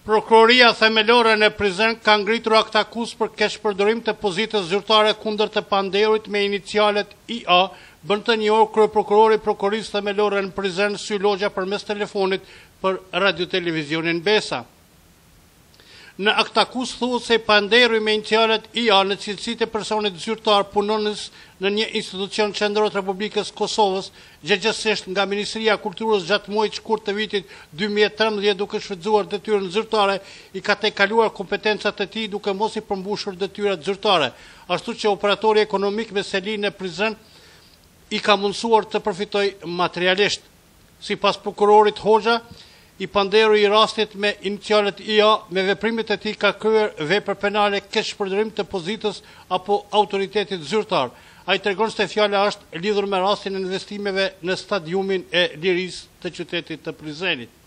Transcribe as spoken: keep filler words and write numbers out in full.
Prokuroria themelore në Prizren ka ngritur akt akuz për keqpërdorim të pozitës zyrtare kundër të Panderit me inicialet I A, bën të njohur kryeprokurori i Prokurorisë themelore në Prizren Sy Logja përmes telefonit për radio-televizionin Besa. Në akt akuz thuhet se Panderi me inicialet I A në cilësitë e personit zyrtar punonës në një institucion qendror të Republikës Kosovës, gjëgjësisht nga Ministria e Kulturës gjatë muajit shkurt të vitit dy mijë e trembëdhjetë duke shfrytzuar detyrën zyrtare, i ka tejkaluar kompetencat e tij duke mos i përmbushur detyrat zyrtare, ashtu që operatori ekonomik me seli në Prizren i ka mundësuar të përfitojë materialisht. Sipas prokurorit Hoxha, i Panderi i rastit me inicialet I A me veprimet e tij ka kryer vepër penale keqpërdorim të pozitës apo autoritetit zyrtar. Ai tregon se fjala është lidhur me rastin e investimeve në stadiumin e Lirisë të qytetit të Prizrenit.